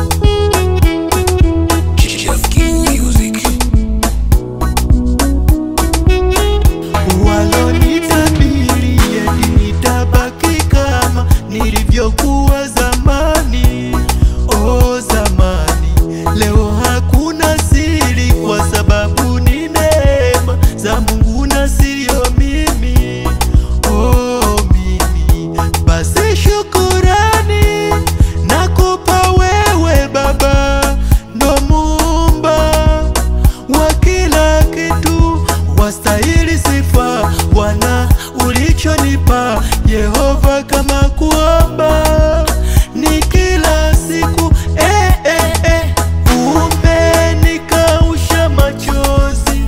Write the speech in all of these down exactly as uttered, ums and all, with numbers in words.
Nilivyokuwa zamani, oh zamani. Leo hakuna siri kwa sababu ni neema za Mungu na sio mimi, oh mimi. Basi shukurani nakupa wewe Baba, ndo Muumba wa kila kitu, wastahili sifa Bwana ulichonipa Yehova. Kama kuomba ni kila siku, eh, eh, eh. Umenikausha machozi,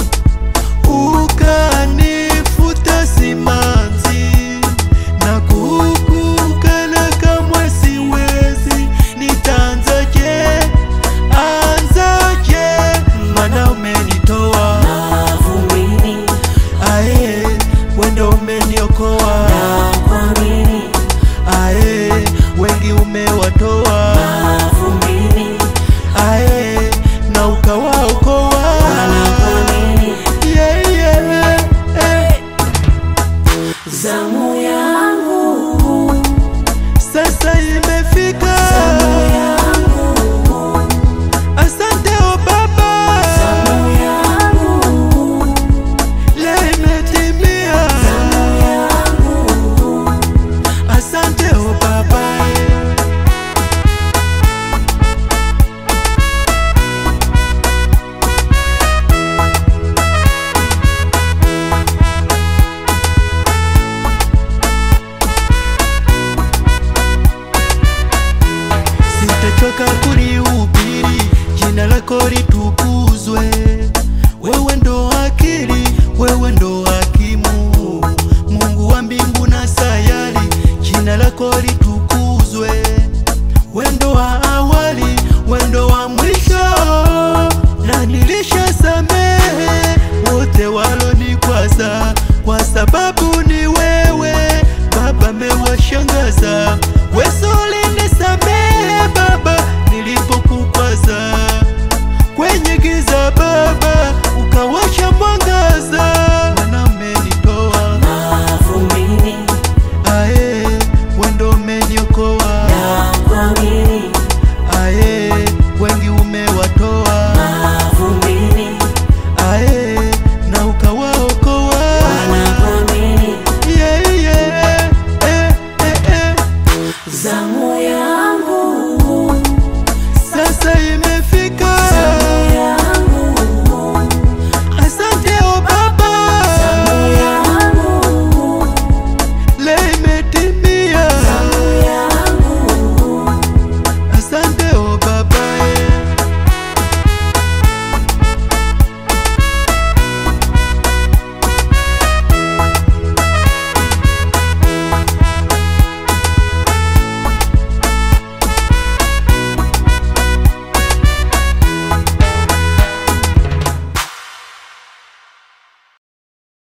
ukanifuta simanzi, na kukukana kamwe siwezi. Nitaanzaje, anzaje, mana umenitoa mavumbini, ae, wendo umeniokoa, ae, wengi umewatoa mavumbini, ae, na ukawaokoa. Yeah, yeah, eh. Zamu yangu Sasa imefika, zamu yangu, asante o Baba, zamu yangu, leo imetimia, zamu yangu, asante o Baba. Sitachoka kulihubiri, jina lako litukuzwe.